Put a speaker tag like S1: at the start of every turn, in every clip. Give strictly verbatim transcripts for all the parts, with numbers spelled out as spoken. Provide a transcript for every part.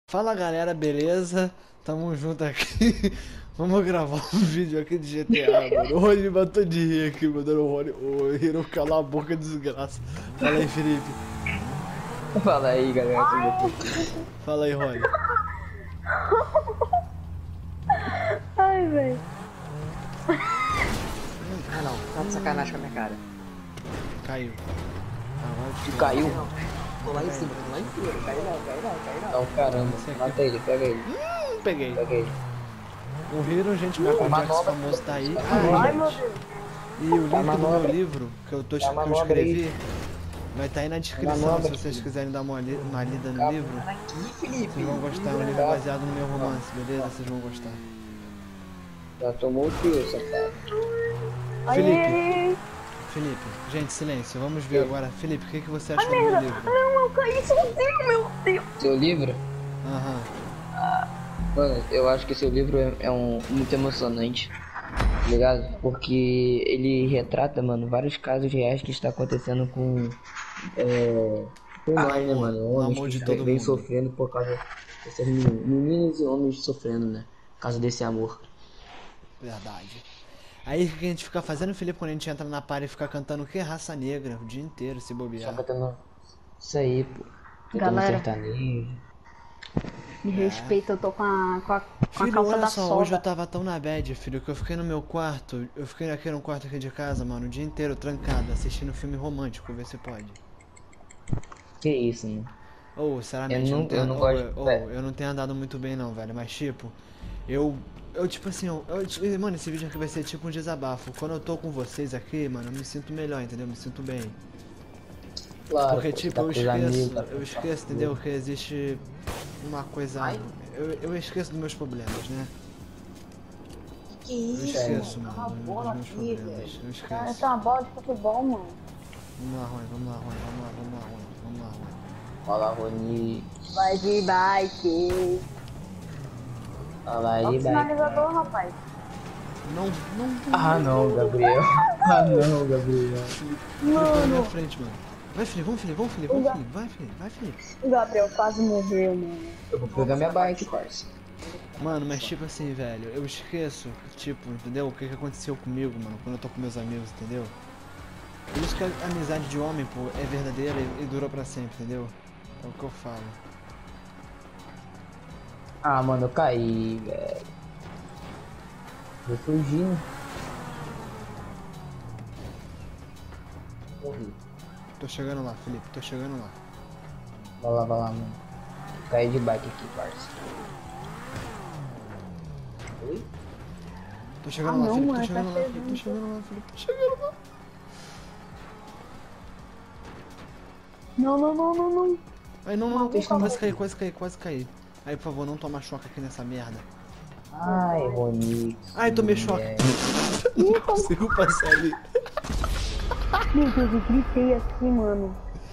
S1: Fala galera, beleza? Tamo junto aqui. Vamos gravar um vídeo aqui de G T A, mano. O Rony me matou de rir aqui, mandando o Rony. O Hiro calar a boca, desgraça. Fala aí, Felipe.
S2: Fala aí, galera. Tudo
S1: Fala aí, Rony.
S3: Ai, velho.
S2: Ah, não. Tá de sacanagem com a minha cara.
S1: Caiu.
S2: Tu caiu?
S4: Tô lá em cima, tô lá em cima. Cai não, cai não, cai não.
S2: Não, caramba. Mata ele, pega ele.
S1: Hum, peguei.
S2: Pega ele.
S1: O Hiro, gente, meu Jax
S2: manobra.
S1: famoso tá aí.
S3: Ai,
S1: Ah,
S3: meu
S1: gente.
S3: Deus.
S1: E o link do meu
S2: manobra.
S1: livro, que eu, tô, que
S2: Dá
S1: eu
S2: manobra
S1: escrevi, vai estar aí na descrição,
S2: manobra.
S1: se vocês quiserem dar uma, li uma lida no livro.
S4: Aqui, Felipe.
S1: Vocês vão gostar, é um livro baseado no meu romance, beleza? Vocês vão gostar.
S2: Já tomou o tiro, safado.
S1: Felipe.
S3: Ai,
S1: Felipe, gente, silêncio, vamos ver agora. Felipe, o que, que você achou do
S3: merda.
S1: meu livro?
S3: Não, eu caí sozinho, meu Deus.
S2: Seu livro?
S1: Aham.
S2: Mano, eu acho que seu livro é, é um, muito emocionante. Tá ligado? Porque ele retrata, mano, vários casos reais que está acontecendo com. É, com nós, né, mano?
S1: no
S2: Homens
S1: amor de
S2: que
S1: todo
S2: vem
S1: mundo.
S2: sofrendo por causa dessas meninas. Meninas e homens sofrendo, né? Por causa desse amor.
S1: Verdade. Aí o que a gente fica fazendo, Felipe, quando a gente entra na party e fica cantando o que? Raça negra, o dia inteiro, se
S2: Só
S1: bobear.
S2: cantando. Isso aí, pô. Cantando
S3: Galera.
S2: sertanejo.
S3: Me respeita, eu tô com a, com a, com a
S1: Filho,
S3: calça
S1: olha
S3: da
S1: só, hoje eu
S3: soda.
S1: tava tão na bad, filho, que eu fiquei no meu quarto, eu fiquei aqui no quarto aqui de casa, mano, o dia inteiro trancado, assistindo filme romântico, vê se pode.
S2: Que isso, mano.
S1: Ou, sinceramente,
S2: Eu não-
S1: não tenho,
S2: eu não
S1: ou,
S2: gosto-
S1: ou,
S2: velho.
S1: eu não tenho andado muito bem não, velho, mas tipo, eu, eu tipo assim, eu, eu- mano, esse vídeo aqui vai ser tipo um desabafo. Quando eu tô com vocês aqui, mano, eu me sinto melhor, entendeu? Eu me sinto bem.
S2: Claro,
S1: Porque
S2: pô, você
S1: tipo,
S2: tá
S1: eu
S2: com os
S1: esqueço,
S2: amigos, tá com
S1: eu
S2: os
S1: esqueço, entendeu? Que existe uma coisa,
S4: Ai.
S1: eu, eu esqueço dos meus problemas, né?
S4: Que
S1: Eu
S4: isso,
S1: esqueço,
S4: mano?
S1: mano,
S4: Tá uma
S1: dos
S4: bola
S1: meus
S4: aqui,
S1: problemas,
S4: velho.
S1: eu
S3: Ah,
S1: esqueço.
S3: essa é uma bola de futebol, mano.
S1: Vamos lá, Rony, vamos lá, Rony, vamos lá, vamos lá, Rony, vamos lá, Rony.
S2: Fala, Rony.
S3: Vai de bike.
S2: Fala
S3: Olha o
S2: aí, vai.
S3: sinalizador, rapaz.
S1: Não, não,
S2: Ah, não, Gabriel. Ah, não, Gabriel.
S1: Felipe, na minha frente, mano. Vai, Felipe, vamos, Felipe, vamos, Felipe, vamos, Felipe, vai, Felipe, vai, Felipe.
S3: O Gabriel quase morreu, mano.
S2: Eu vou pegar minha bike, parça.
S1: Mano, mas tipo assim, velho, eu esqueço, tipo, entendeu? O que que aconteceu comigo, mano, quando eu tô com meus amigos, entendeu? Por isso que a amizade de homem, pô, é verdadeira e, e dura pra sempre, entendeu? É o que eu falo.
S2: Ah, mano, eu caí, velho. Vou fugindo. Morri.
S1: Tô chegando lá, Felipe, tô chegando lá.
S2: Vai lá, vai lá, mano. Caí de bike aqui, parça. Oi?
S1: Tô chegando
S3: Ah,
S1: lá,
S3: não,
S1: Felipe, tô
S3: mano,
S1: chegando
S3: tá
S1: lá, Felipe, tô
S3: chegando.
S1: chegando lá, Felipe, tô chegando lá.
S3: Não, não, não, não, não.
S1: Aí não, não, não,
S3: Maluco,
S1: quase caí, quase caí, quase caí. Aí, por favor, não toma choque aqui nessa merda.
S2: Ai, Rony.
S1: Ai, tomei choque. Não consigo passar ali.
S3: Meu Deus, eu gritei assim, mano.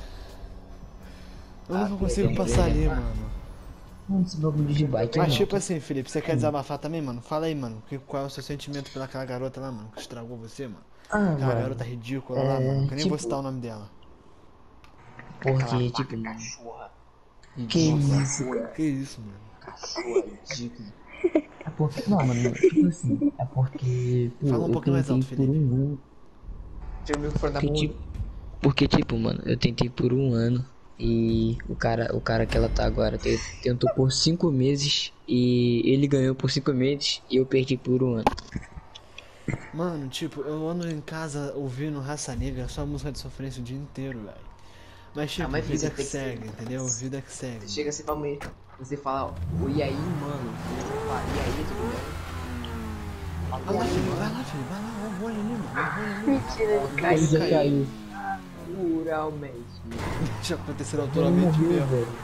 S1: Eu não
S2: Ah,
S1: consigo
S2: beleza.
S1: passar ali, mano.
S2: Mano, esse bagulho de bike
S1: Mas
S2: não.
S1: tipo assim, Felipe, você quer desabafar também, mano? Fala aí, mano. Que, qual é o seu sentimento pelaquela garota lá, mano? Que estragou você, mano?
S2: Ah,
S1: Aquela
S2: mano.
S1: garota ridícula lá,
S2: é,
S1: mano. Que eu nem vou
S2: tipo-
S1: citar o nome dela.
S2: Porque, tipo, mano.
S4: Cachorra.
S2: Que
S1: Nossa,
S2: isso, cara.
S1: Que isso, mano?
S4: Cachorra ridícula.
S2: É porque. Não, mano, tipo assim. É porque. Pô,
S1: Fala um
S2: eu
S1: pouquinho mais
S2: tentei
S1: alto,
S2: por
S1: Felipe.
S2: um ano.
S4: Tinha o microfone da
S2: Porque,
S4: mão.
S2: tipo, porque, tipo, mano, eu tentei por um ano. E o cara, o cara que ela tá agora te- tentou por cinco meses. E ele ganhou por cinco meses. E eu perdi por um ano.
S1: Mano, tipo, eu ando em casa ouvindo Raça Negra, só música de sofrência o dia inteiro, velho. Mas tipo,
S4: Ah, mas
S1: vida
S4: você
S1: que
S4: tem que
S1: segue,
S4: ser-
S1: entendeu? Vida que segue.
S4: Você chega assim pra mim, você fala, o e aí, mano? Você fala, e aí, tudo bem?
S1: Vai lá, filho, vai lá, filho, vai lá, ó, o Rony ali, mano, o Rony ali.
S3: Mentira, ele caiu.
S2: Ele já caiu.
S4: Naturalmente.
S1: Já aconteceu
S2: Ele
S1: naturalmente
S2: morreu,
S1: mesmo.
S2: velho.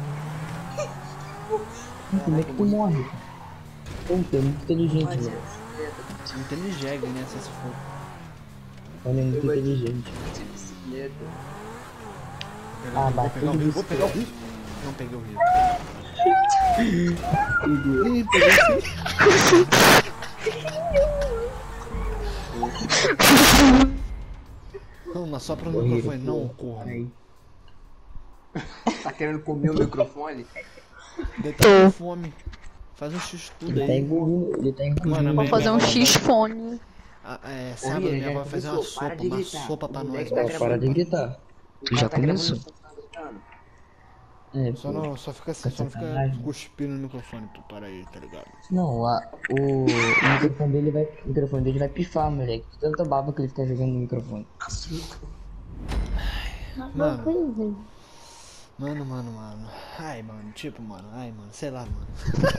S2: Como é que tu morre? Pô, tu é muito inteligente,
S4: Mas
S2: velho.
S4: é
S1: Inteligente, né? Se você for.
S2: Ele é muito
S4: Eu vou-
S2: inteligente.
S4: de bicicleta.
S1: Vou
S2: Ah,
S1: pegar, vou
S2: bateu
S1: pegar o
S2: de
S1: rio, vou pegar o rio. Não peguei o rio. Ih, peguei sim. Não, mas só pro microfone, não o corno.
S2: Aí.
S4: Tá querendo comer o microfone?
S1: Deve tá com fome. Faz um X tudo
S2: Ele tá
S1: aí.
S2: engolindo, ele tá engolindo.
S1: Mano,
S5: Vou
S1: minha-
S5: fazer
S1: minha
S5: um
S1: avó-
S5: X-fone.
S1: Ah, é,
S4: Ô,
S1: sábado
S4: Vira,
S1: minha
S4: já
S1: avó vai fazer uma
S4: começou, para
S1: sopa,
S4: de
S1: uma
S4: gritar.
S1: sopa pra
S4: O
S1: nós,
S4: moleque
S1: mano.
S4: tá
S2: Ó, para de
S4: gravando.
S2: gritar. Tu
S4: O
S2: já
S4: cara tá gravando,
S2: começou?
S4: você tá gritando.
S2: É,
S1: Só
S2: pô.
S1: não, só fica assim, só não fica
S2: sacanagem.
S1: cuspindo no microfone, pô, para aí, tá ligado?
S2: Não, a, o, o microfone dele vai. O microfone dele vai pifar, moleque. De tanta baba que ele fica jogando no microfone.
S1: Mano, mano, mano, mano. Ai, mano, tipo, mano, ai, mano, sei lá, mano.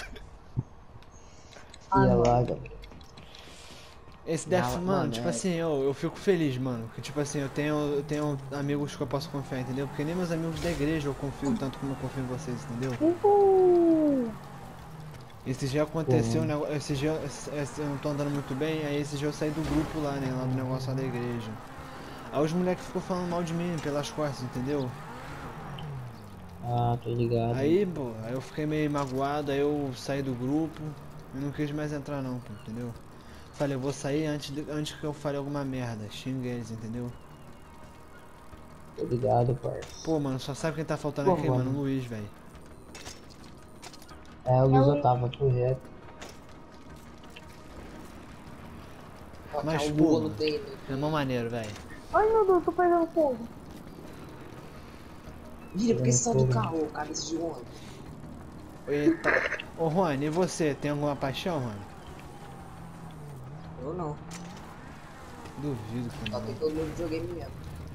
S2: E a larga.
S1: Esse Death,
S4: Não,
S1: mano,
S4: mano,
S1: tipo
S4: é-
S1: assim, eu, eu fico feliz, mano. Que tipo assim, eu tenho, eu tenho amigos que eu posso confiar, entendeu? Porque nem meus amigos da igreja eu confio tanto como eu confio em vocês, entendeu?
S3: Uhul.
S1: Esse dia aconteceu, um nego- esse dia esse- esse- eu não tô andando muito bem, aí esse dia eu saí do grupo lá, né? Lá do negócio lá da igreja. Aí os moleques ficou falando mal de mim pelas costas, entendeu?
S2: Ah, tô ligado.
S1: Aí, pô, aí eu fiquei meio magoado, aí eu saí do grupo e não quis mais entrar não, pô, entendeu? Falei, eu vou sair antes, de, antes que eu fale alguma merda, xinga eles, entendeu?
S2: Tô ligado, parça.
S1: Pô, mano, só sabe quem tá faltando
S2: Pô,
S1: aqui,
S2: mano.
S1: mano? O Luiz, velho.
S2: É, o Luiz Otávio, projeto.
S1: Mas,
S4: o
S1: pô,
S4: Lula
S1: mano,
S4: não tem.
S1: é mó maneiro, velho.
S3: Ai, meu Deus, tô pegando fogo.
S4: Vira, por que você saiu do carro, cabeça de onda?
S1: Eita. Ô, Rony, e você? Tem alguma paixão, Rony?
S4: Eu não.
S1: Duvido que
S4: Só
S1: não.
S4: tem todo mundo videogame mesmo.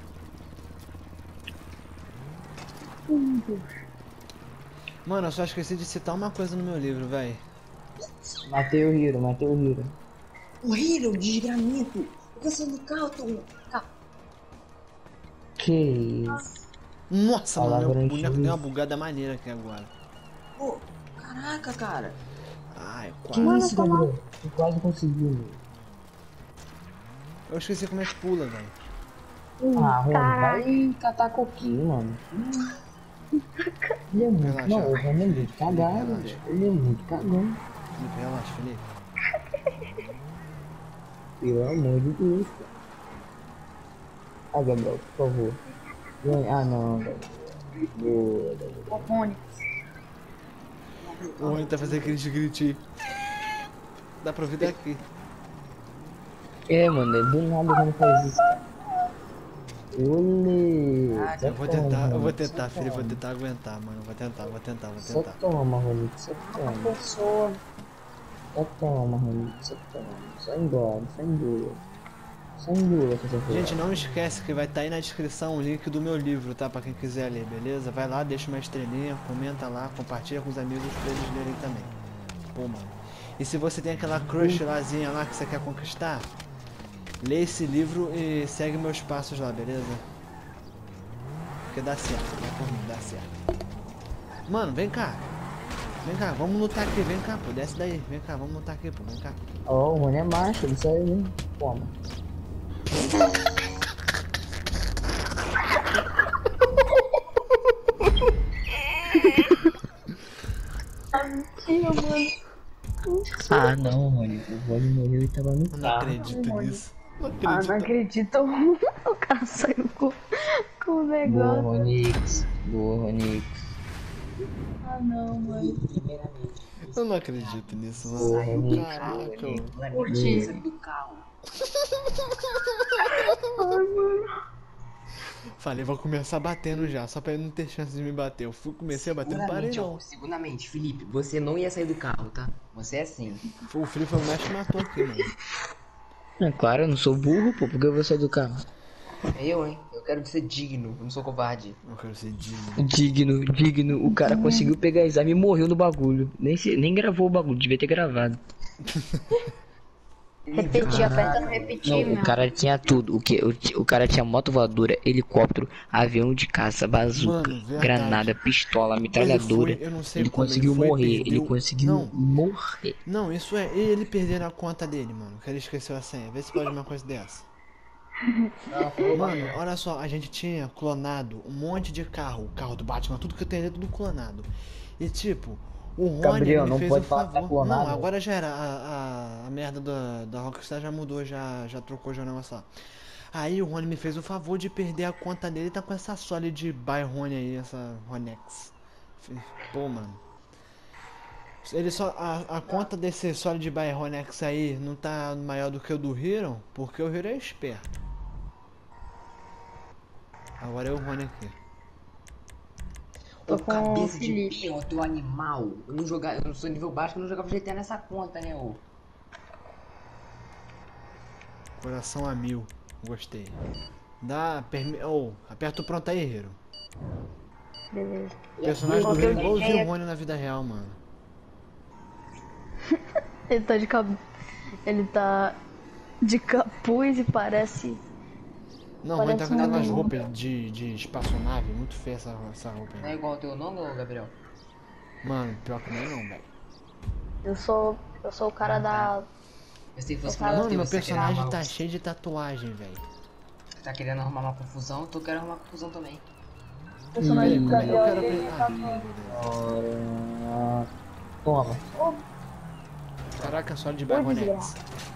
S1: Mano, eu só esqueci de citar uma coisa no meu livro, velho.
S2: Matei o Hiro, matei o Hiro.
S4: O Hero, desgramento! Por que você saiu do carro, tu? Ca-
S2: Que isso?
S1: Nossa, mano,
S2: Palavra
S1: meu
S2: em
S1: boneco
S2: X.
S1: deu uma bugada maneira aqui agora.
S4: Pô, caraca, cara.
S1: Ai,
S2: Que
S1: quase.
S2: isso, Gabriel? Tu quase conseguiu, meu.
S1: Eu esqueci como é que pula, velho.
S2: Ah, Rony,
S3: Caraca.
S2: vai catar coquinho, mano. Ele é muito,
S1: Relaxa,
S2: não, o Rony é muito
S1: Felipe,
S2: cagado,
S1: relaxa.
S2: velho. Ele é muito cagão.
S1: Felipe, relaxa, Felipe.
S2: Pelo amor de Deus, cara. Ah, Gabriel, por favor. Vem. Ah, não, Gabriel. Boa, Gabriel.
S3: O Rony.
S1: O Rony tá fazendo aquele gritinho. Dá pra ouvir daqui.
S2: É, mano, do nada o Rony faz isso, cara. Olê.
S1: Eu vou tentar, eu vou tentar, filho, eu vou tentar aguentar, mano. Eu vou tentar, vou tentar, vou
S2: Só
S1: tentar.
S2: toma, Rony, só toma.
S3: Pessoa.
S2: Só toma, Rony, só toma. Só engole, só engole. Só engole essa sua
S1: Gente, não esquece que vai estar aí na descrição o link do meu livro, tá? Pra quem quiser ler, beleza? Vai lá, deixa uma estrelinha, comenta lá, compartilha com os amigos pra eles lerem também. Pô, mano. E se você tem aquela crush lázinha lá que você quer conquistar, lê esse livro e segue meus passos lá, beleza? Porque dá certo, vai por mim, dá certo. Mano, vem cá. Vem cá, vamos lutar aqui, vem cá, pô, desce daí. Vem cá, vamos lutar aqui, pô, vem cá.
S2: Ó, o Rony é macho, ele saiu, hein? Toma.
S3: Mentira, mano.
S2: Ah, não, Rony. O Rony morreu e tava no
S1: Eu não
S2: carro.
S1: acredito nisso. Não
S3: Ah, não
S1: acredito.
S3: acredito. O cara saiu com, com o
S2: Boa,
S3: negócio.
S2: Ronix. Boa, Ronix.
S3: Ah, não, mano.
S1: Eu não acredito nisso,
S2: Boa,
S1: mano.
S2: Ronix.
S1: Caraca, mano.
S4: Curti, saiu do carro.
S1: Falei, vou começar batendo já, só pra ele não ter chance de me bater. Eu fui, comecei a bater, não parei
S4: Seguramente, ó,
S1: não.
S4: seguramente, Felipe, você não ia sair do carro, tá? Você é assim.
S1: O Felipe foi o mestre que matou aqui, mano.
S2: É claro, eu não sou burro, pô. Por que eu vou sair do carro?
S4: É eu, hein? Eu quero ser digno, eu não sou covarde.
S1: Eu quero ser digno.
S2: Digno, digno. O cara conseguiu pegar exame e morreu no bagulho. Nem, se, nem gravou o bagulho, devia ter gravado.
S3: Repetir, apertando repetir,
S2: Não,
S3: meu.
S2: o cara tinha tudo. O, que, o, o cara tinha moto voadora, helicóptero, avião de caça, bazuca,
S1: Mano, verdade.
S2: granada, pistola, metralhadora.
S1: Ele foi, eu não sei
S2: Ele
S1: como,
S2: conseguiu
S1: ele foi,
S2: morrer,
S1: perdeu-
S2: ele conseguiu
S1: Não.
S2: morrer.
S1: Não, isso é ele perder a conta dele, mano. Que ele esqueceu a senha. Vê se pode uma coisa dessa. Mano, olha só, a gente tinha clonado um monte de carro. O carro do Batman, tudo que eu tenho é tudo clonado. E tipo, o Rony
S2: Gabriel,
S1: me
S2: não
S1: fez
S2: pode
S1: o
S2: falar que tá
S1: favor.
S2: clonado.
S1: Não, agora já era. A, a, a merda da, da Rockstar já mudou, já, já trocou já o negócio lá. Aí o Rony me fez o favor de perder a conta dele e tá com essa Solid by Rony aí, essa Ronex. Pô, mano. Ele só. A, a conta desse Solid Byronex aí não tá maior do que o do Hero, porque o Hero é esperto. Agora é o Rony aqui.
S3: Tô
S4: Ô,
S3: com
S4: cabeça
S3: o
S4: de
S3: Felipe.
S4: pião, teu animal. Eu não, jogar, eu não sou nível baixo, eu não jogava G T A nessa conta, né, ô?
S1: Coração a mil. Gostei. Dá. Permi... Oh, aperta o pronto aí, Hero.
S3: Beleza.
S1: O personagem do
S3: Coloquei
S1: Hero é
S3: o
S1: igualzinho
S3: D J
S1: o Rony na vida real, mano.
S3: Ele tá de cap... Ele tá de capuz e parece...
S1: Não, o Rony tá com
S3: Parece
S1: aquelas
S3: um-
S1: roupas de, de espaçonave. Muito feia essa, essa roupa
S4: Não é
S1: aí.
S4: igual o teu nome, ô, Gabriel?
S1: Mano, pior que não é não, velho.
S3: Eu sou... Eu sou o cara da...
S4: Eu sei que fosse
S3: Cara,
S4: mal
S1: Mano,
S4: teu,
S1: meu
S4: você tá querendo
S1: personagem
S4: arrumar
S1: tá
S4: uma-
S1: cheio de tatuagem, velho.
S4: Você tá querendo arrumar uma confusão, tu quer arrumar confusão também.
S3: O personagem do
S1: Peraí, eu
S3: Gabriel,
S1: quero
S3: ele
S1: aprender.
S3: tá
S1: Ah,
S3: com...
S2: Ora... Toma.
S1: caraca, só de
S3: Ô,
S1: Byronex.
S3: desgraça.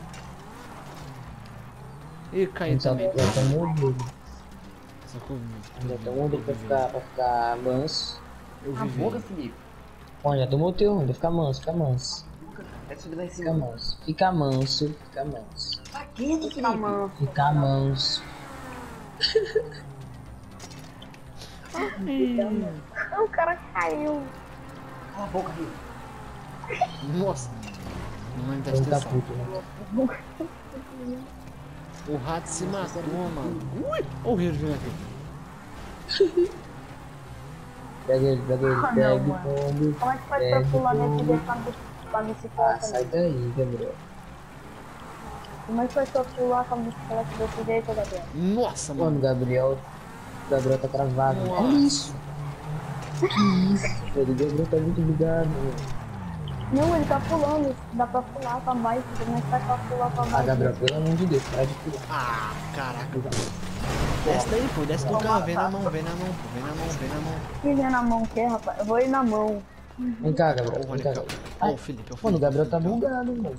S1: Ih, caí
S2: Então,
S1: também.
S2: já tomou dele.
S1: Sacou?
S2: Já tomou dele pra ficar, pra ficar manso.
S1: Eu
S4: Cala a
S1: vivi.
S4: boca, Felipe.
S2: Bom, já tomou o teu, vai ficar manso, fica manso.
S4: Até subir lá em
S2: Fica
S4: cima.
S2: manso. Fica manso, fica manso.
S4: Pra quê,
S3: Tá
S4: Felipe?
S3: mano.
S2: Fica manso.
S3: O cara caiu.
S4: Cala a boca, Felipe.
S1: Nossa. Não tá
S2: Ele tá
S1: estressado.
S2: puto, né?
S1: O rato se matou, mano. Ui! Olha o Hero vindo aqui.
S2: Pega ele, pega ele,
S3: Ah,
S2: pega
S3: não,
S2: o
S3: mano.
S2: pombo.
S3: Como é que faz pra
S2: Pega
S3: pular
S2: o
S3: nesse
S2: pombo.
S3: desse pra bici- pra
S2: Ah,
S3: bicicleta?
S2: sai
S3: né?
S2: daí, Gabriel.
S3: Como é que faz pra pular com a bicicleta desse jeito, Gabriel?
S1: Nossa,
S2: Mano,
S1: mano.
S2: o Gabriel. O Gabriel tá travado.
S1: Nossa.
S2: Olha isso. Que isso, velho. O Gabriel tá muito bugado, velho.
S3: Não, ele tá pulando. Dá pra pular com a bike. Como é que faz pra pular com a
S2: Ah,
S3: bike?
S2: Gabriel, pelo amor de Deus, para de pular.
S1: Ah, caraca. Desce daí, pô. Desce do carro. Vem na mão, vem na mão, pô. Vem na mão, vem na mão.
S3: Que vem na mão, que rapaz? Eu vou ir na mão.
S2: Vem cá, Gabriel.
S1: Ô,
S2: Vem
S1: Rony,
S2: cá,
S1: calma.
S2: Gabriel.
S1: Ó, o Felipe, ó, o Felipe.
S2: Mano, o Gabriel tá
S1: Felipe, ó.
S2: bugado, velho.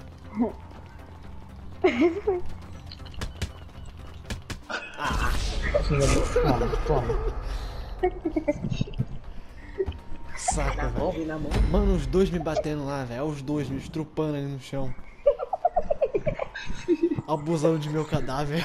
S2: Assim, Gabriel. Toma, toma.
S1: Saca,
S4: Na mão,
S1: velho.
S4: vem na mão.
S1: Mano, os dois me batendo lá, velho. Olha os dois me estrupando ali no chão. Abusando de meu cadáver.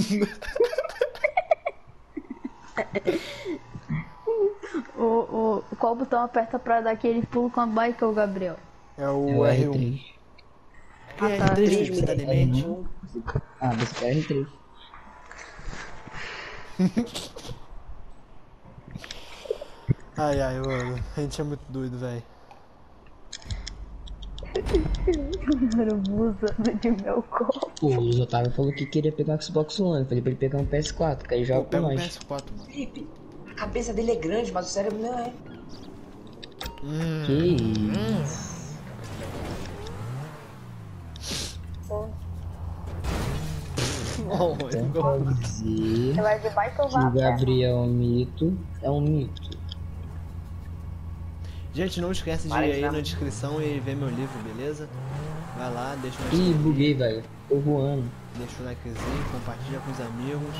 S3: O, o, qual botão aperta pra dar aquele pulo com a bike, ô Gabriel?
S1: É o
S2: É o
S1: R
S2: R
S1: um.
S2: três.
S1: Que é
S3: Ah, tá.
S1: R três, Felipe? Você tá demente?
S2: Ah, você é R três.
S1: Ai, ai, mano. A gente é muito doido, velho.
S3: Era abusando de meu corpo.
S2: Pô, o Luiz Otávio falou que queria pegar o Xbox One. Eu falei pra ele pegar um P S quatro, que aí joga
S1: Pô,
S2: com
S1: pega o P
S2: nós.
S1: S quatro, mano.
S4: Felipe, a cabeça dele é grande, mas o cérebro não é.
S1: Hum.
S2: Que isso?
S1: Oh,
S2: Então
S1: igual-
S2: quer dizer
S3: Você vai de bike ou
S2: que o
S3: vai a pé?
S2: Gabriel é um mito. É um mito.
S1: Gente, não esquece de
S4: Para
S1: ir
S4: de
S1: aí
S4: dar-
S1: na descrição e ver meu livro, beleza? Vai lá, deixa um
S2: Ih,
S1: like,
S2: buguei, velho. Tô voando.
S1: deixa o likezinho, compartilha com os amigos.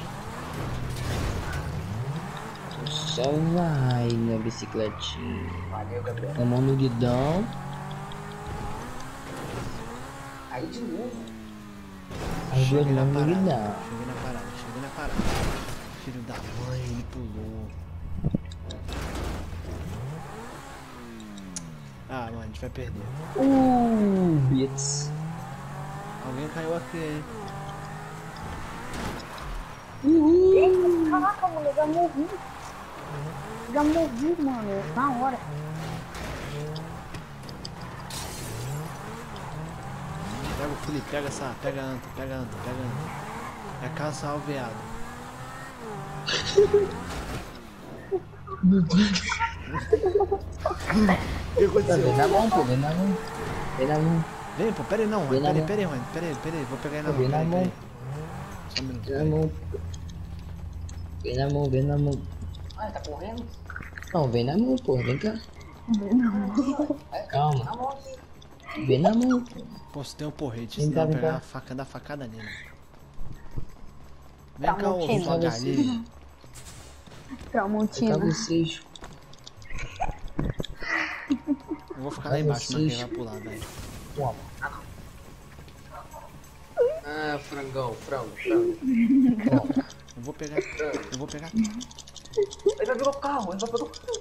S2: Só vai na bicicletinha.
S4: Valeu, Gabriel.
S2: Tomou no guidão.
S4: Aí de novo.
S2: As duas
S1: Cheguei na
S2: mãos no
S1: parada,
S2: guidão.
S1: cheguei na parada, cheguei na parada. Filho da mãe, ele pulou. Ah, mano, a gente vai perder.
S2: Uh, bits.
S1: Alguém caiu aqui, hein?
S3: Eita, caraca, mano, eu já morri. Já morri, mano, na hora.
S1: Pega o Felipe, pega essa, pega a anta, pega a anta, pega a anta. É caça ao veado. O que
S2: Tá, vem
S1: aconteceu?
S2: na mão, pô, vem na mão. Vem na mão.
S1: Vem, pô, pera aí não,
S2: Vem
S1: Rony,
S2: na
S1: pera aí,
S2: mão.
S1: pera aí, Rony, pera aí, pera aí, vou pegar aí na mão,
S2: Vem na
S1: pera aí, pera
S2: mão.
S1: aí. Só um minuto,
S2: Vem
S1: pera
S2: na
S1: aí.
S2: mão. Vem na mão, vem na mão.
S4: Ah, tá correndo?
S2: Não, vem na mão, pô, vem cá.
S4: Na
S2: Calma,
S4: mão aqui.
S2: vem na mão, pô.
S1: Pô, você tem um porrete,
S2: Vem
S1: senão
S2: cá,
S1: eu
S2: vem
S1: pegar
S2: cá.
S1: a faca, dar facada nele. Vem
S3: Tá
S1: cá, ô
S3: mentindo.
S1: sua galinha.
S2: Vem cá
S3: Tramontina.
S2: vocês.
S1: vou ficar lá embaixo, mas quem vai pular, velho.
S4: Ah, frangão, frango, frango.
S1: Eu vou pegar. Eu vou pegar.
S4: Ele vai pegar o carro, ele vai pegar o carro.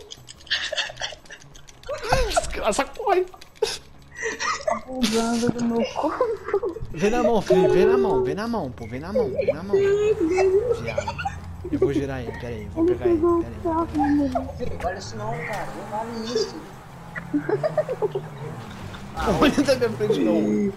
S1: Desgraça, corre!
S3: Usando do meu corpo.
S1: Vem na mão, Felipe, vem na mão, vem na mão, pô, vem na mão, vem na mão. Viado. Eu vou girar ele, pera aí, vou pegar ele, pera aí.
S4: Filho, olha isso não, cara, não vale isso.
S1: Olha da minha frente não.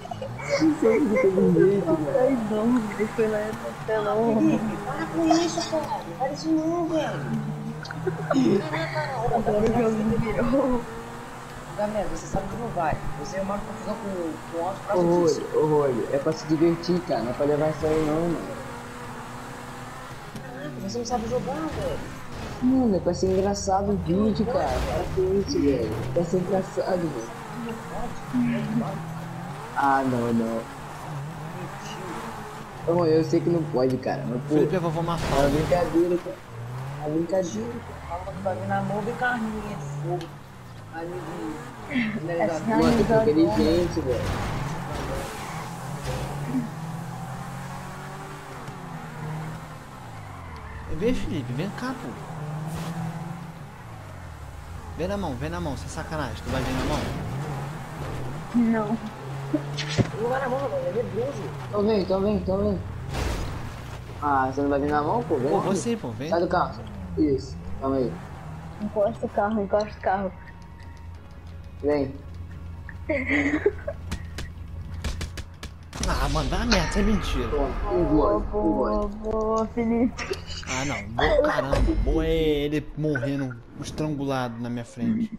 S3: Ai, não, ele foi lá no telão.
S4: Para com isso, cara, não vale isso não, velho.
S3: Agora o jogo virou.
S4: Galera, você sabe que não vai. Você é uma confusão com, com outro
S2: Ô,
S4: prazo
S2: Rolho,
S4: disso.
S2: ô, Rolho, é pra se divertir, cara. Não é pra levar isso aí, não, mano.
S4: Caraca, você não sabe jogar, velho.
S2: Mano, é pra ser engraçado o vídeo, cara. Para com isso, velho. É pra ser engraçado, velho. Ah, não, não. Ô, eu sei que não pode, cara. Mas, pô,
S1: Felipe, é a vovó
S2: é uma
S1: Mafalda.
S2: brincadeira, cara. É uma brincadeira.
S4: Fala que vai vir na mão, vem carninha de fogo. Carne de...
S3: Essa
S2: Mano,
S3: aí
S2: que
S3: da
S2: inteligente, velho.
S1: Vem, Felipe, vem cá, pô. Vem na mão, vem na mão, sem sacanagem. Tu vai vir na mão?
S3: Não.
S4: Não vai na mão, velho, é medroso.
S2: Então vem, então vem, então vem. Ah, você não vai vir na mão, pô? Vem
S1: Pô,
S2: aqui.
S1: você, pô, vem.
S2: Sai do carro. Isso, calma aí.
S3: Encosta o carro, encosta o carro.
S2: Vem.
S1: Ah, mano, vai a merda, isso é mentira.
S2: Toma, um
S3: Boa,
S2: gole, um
S3: boa,
S2: gole.
S3: boa, Felipe.
S1: Ah, não, boa, caramba. Boa é ele morrendo estrangulado na minha frente.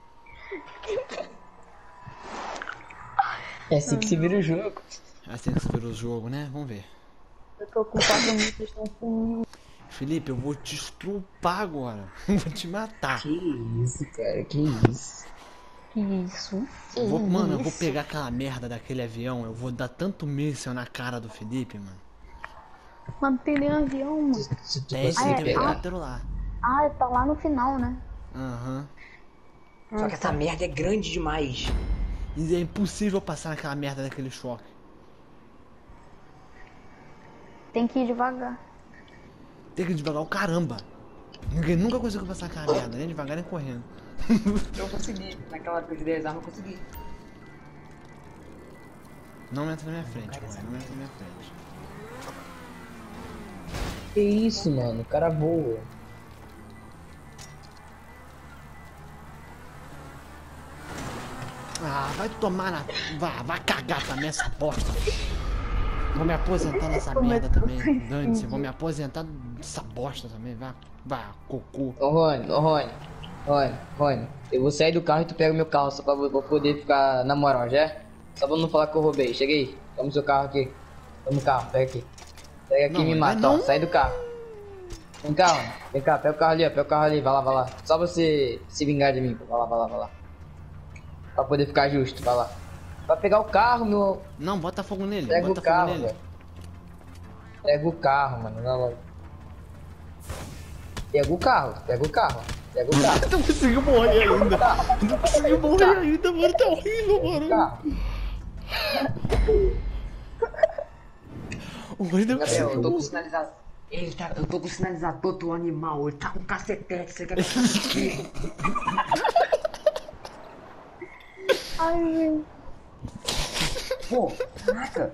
S2: É assim que se vira o jogo.
S1: Assim que você virou o jogo, né? Vamos ver.
S3: Eu tô com quatro minutos, estão com...
S1: Felipe, eu vou te estrupar agora. Eu vou te matar.
S2: Que isso, cara, que isso.
S3: Que isso?
S1: Eu vou, mano, eu vou pegar aquela merda daquele avião. Eu vou dar tanto míssil na cara do Felipe, mano.
S3: Mano, não tem nem avião, mano.
S2: Se tu
S1: Tem esse
S3: Ah, é,
S1: tem
S3: ah.
S1: helicóptero lá.
S3: Ah, tá lá no final, né?
S1: Aham.
S4: Só que essa merda é grande demais.
S1: E é impossível passar naquela merda daquele choque.
S3: Tem que ir devagar.
S1: Tem que ir devagar o caramba. Ninguém nunca conseguiu passar aquela merda, nem devagar nem correndo.
S4: Eu consegui, naquela época de dez armas eu consegui.
S1: Não entra na minha frente, mano. Não entra na minha frente.
S2: Que isso, mano, o cara voa.
S1: Ah, vai tomar na. Vai, vai cagar também essa bosta. Vou me aposentar nessa merda também. Dane-se, vou me aposentar nessa bosta também. Vai, vai, cocô.
S2: Ô, Rony, ô, Rony. Rony, Rony, eu vou sair do carro e tu pega meu carro só pra, pra poder ficar na moral, já? Só pra não falar que eu roubei. Chega aí, toma o seu carro aqui. Toma o carro, pega aqui. Pega aqui
S1: Não,
S2: e me
S1: mas
S2: mata, ó,
S1: não.
S2: sai do carro. Vem cá, Rony, vem cá, pega o carro ali, ó, pega o carro ali, vai lá, vai lá. Só você se vingar de mim, pô. Vai lá, vai lá, vai lá. Pra poder ficar justo, vai lá. Vai pegar o carro, meu.
S1: Não, bota fogo nele.
S2: Pega
S1: bota
S2: o
S1: fogo
S2: carro,
S1: nele.
S2: velho. Pega o carro, mano, na moral. Pega o carro, pega o carro, pega o carro.
S1: Não conseguiu morrer ainda. Não conseguiu morrer ainda, mano. Tá horrível, mano.
S2: Carro.
S1: O Rony não
S4: Gabriel, eu tô com
S1: conseguiu.
S4: o sinalizador. Ele tá, eu tô com o sinalizador do animal, ele tá com cacetete, você quer que
S3: Ai, velho.
S4: Pô, caraca.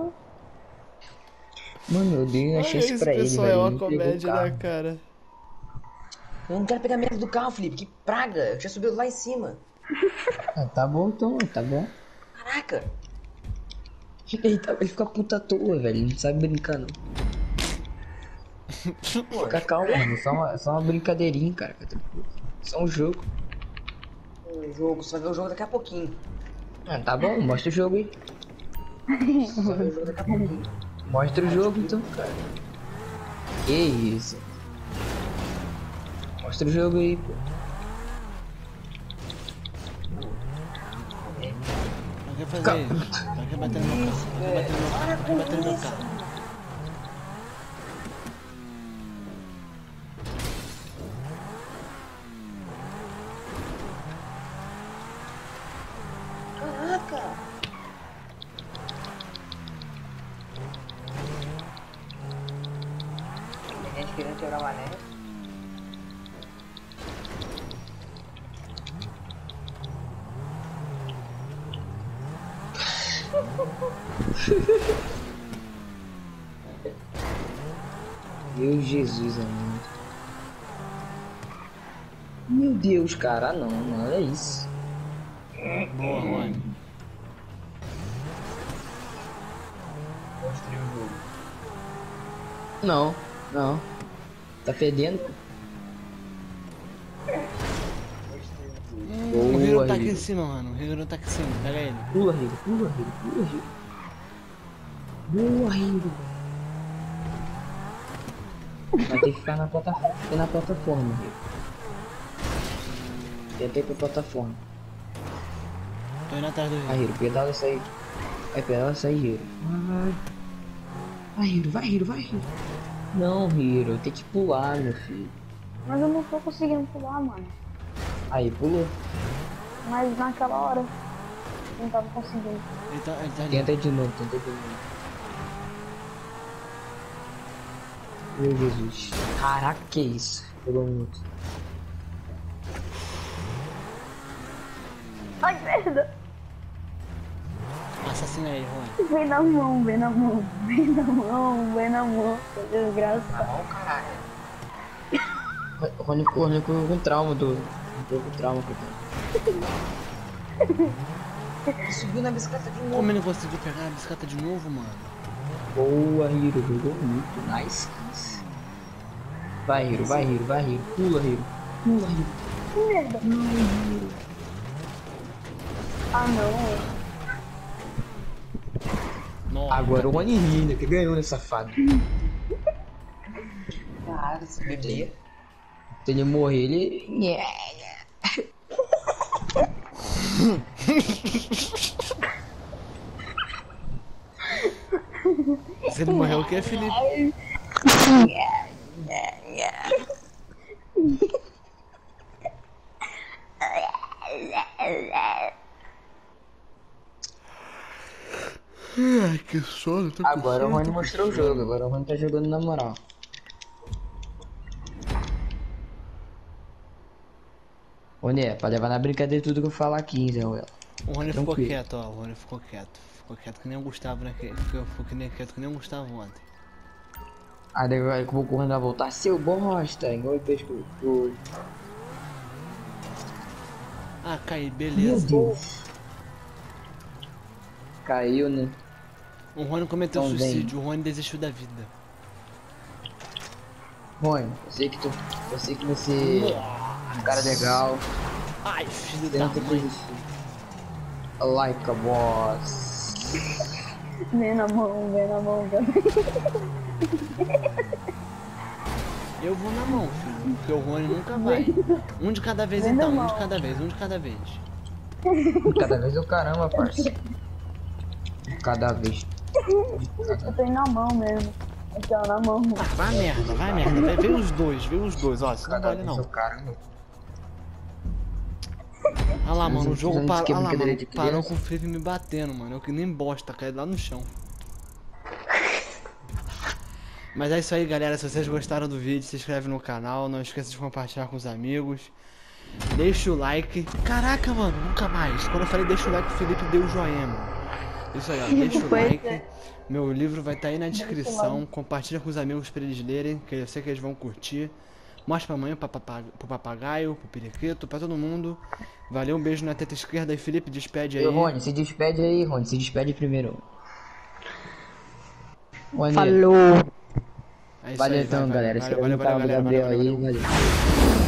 S2: Mano, eu dei uma chance pra ele, velho.
S1: é uma
S2: ele pegou o
S1: comédia,
S2: carro.
S1: né, cara?
S4: Eu não quero pegar merda do carro, Felipe, que praga. Eu tinha subido lá em cima.
S2: Ah, tá bom então, tá bom.
S4: Caraca.
S2: Ele, tá, ele fica puta à toa, velho. Ele não sabe brincar, não. Fica calmo, mano. Só uma, só uma brincadeirinha, cara. Só um jogo.
S4: O jogo, você vai ver o jogo daqui a pouquinho.
S2: Ah, tá bom, mostra o jogo aí.
S4: Você vai ver o jogo daqui a pouquinho.
S2: Mostra o jogo então, cara. Que isso? Mostra o jogo aí, pô.
S1: Não quer fazer isso. Não quer bater no meu carro. Não quer bater no meu carro. Não quer bater no meu carro.
S2: tirar o mané. Meu Jesus amado. Meu Deus, cara, não, não, olha isso.
S1: Boa, Rony.
S2: Não, não. Tá fedendo?
S1: Hum, o Hiro
S2: Boa,
S1: tá aqui
S2: Hiro.
S1: em cima, mano. O Hiro tá aqui em cima. Pega ele.
S2: Pula, Hiro, pula, Hiro, pula, Hiro. Boa, Hiro. Vai ter que ficar na plataforma, na plataforma, Hiro. Tenta ir pra plataforma.
S1: Tô indo atrás do
S2: Vai,
S1: Hiro.
S2: Hiro, pedala isso aí. Vai, pedala isso aí, Hiro. Vai. Vai, Hiro, vai, Hiro, vai, Hiro. Não, Hiro, tem que pular, meu filho.
S3: Mas eu não tô conseguindo pular, mano.
S2: Aí, pulou.
S3: Mas naquela hora, eu não tava conseguindo.
S1: Ele tá, ele tá ali.
S2: Tenta de novo, tenta de novo. Meu Jesus. Caraca, que isso? Pulou muito.
S3: Ai, merda!
S1: Assassina ele, Rony.
S3: Vem na mão, vem na mão, vem na mão, vem na mão, seu desgraçado.
S2: Bom, caralho. O Rony ficou com trauma do. Ficou com trauma que eu tenho. Subiu na bicicleta de novo.
S1: Como ele conseguiu pegar a bicicleta de novo, mano?
S2: Boa, Hiro, jogou muito. Nice. Nice. Vai, Hiro, vai, Hiro, vai, Hiro. Pula, Hiro. Pula, Hiro.
S3: Que merda! Ah, não.
S1: Nossa,
S2: Agora o Rony Rina que ganhou, né, safado? Caralho, esse bebê. Se ele morrer, ele.
S1: Se ele morreu, o que é, Felipe? Ai, que sono, tô com
S2: Agora o
S1: sono,
S2: Rony
S1: tô com
S2: mostrou o
S1: sono.
S2: jogo, agora o Rony tá jogando na moral. Rony, é pra levar na brincadeira tudo que eu falar aqui, hein, Zé Ruela.
S1: O Rony ficou
S2: Tranquilo.
S1: quieto, ó. O Rony ficou quieto. Ficou quieto que nem o Gustavo, né? Que- Ficou, ficou que nem quieto que nem o Gustavo ontem.
S2: Aí daí que o Rony vai voltar, seu bosta, igual ele fez com o.
S1: Ah, caí,
S2: Meu
S1: beleza.
S2: Deus. Caiu, né?
S1: O Rony cometeu
S2: Então vem.
S1: suicídio, o Rony desistiu da vida.
S2: Rony, eu sei que tu. Eu sei que você é um cara legal.
S1: Ai, filho
S2: Você
S1: da
S2: não tem que
S1: mãe.
S2: desistir. Like a boss.
S3: Vem na mão, vem na mão, vem.
S1: Eu vou na mão, filho, porque o Rony nunca vai. Um de cada vez
S3: Vem na
S1: então, um
S3: mão.
S1: de cada vez, um de cada vez.
S2: Cada vez o caramba, parceiro. Cada vez.
S3: Eu tô indo na mão mesmo. Aqui, ó, na mão.
S1: Ah, vai merda, vai merda. Vai, vê os dois, vê os dois, ó, isso não
S2: Cada
S1: vale
S2: vez
S1: não.
S2: o caramba.
S1: Olha lá, mano, o jogo
S2: Precisamos
S1: parou,
S2: de
S1: olha lá,
S2: brincadeira
S1: mano,
S2: de
S1: parou
S2: criança.
S1: com o Felipe me batendo, mano. Eu que nem bosta, caí lá no chão. Mas é isso aí, galera. Se vocês gostaram do vídeo, se inscreve no canal. Não esqueça de compartilhar com os amigos. Deixa o like. Caraca, mano, nunca mais. Quando eu falei deixa o like, o Felipe deu o joinha, mano. Isso aí, ó. Deixa o
S3: Pois
S1: like.
S3: é.
S1: Meu livro vai estar aí na descrição. Compartilha com os amigos pra eles lerem, que eu sei que eles vão curtir. Mostra pra mãe, pra papa- pro papagaio, pro periquito, pra todo mundo. Valeu, um beijo na teta esquerda. E Felipe, despede aí.
S2: E Rony, se despede aí, Rony. Se despede primeiro. Rony,
S3: Falou!
S1: É isso
S2: valeu
S1: aí,
S2: então,
S1: vai, vai.
S2: galera.
S1: Valeu,
S2: Inscreve
S1: valeu,
S2: no canal
S1: valeu,
S2: do
S1: galera.
S2: Gabriel
S1: Valeu,
S2: aí,
S1: valeu.
S2: valeu.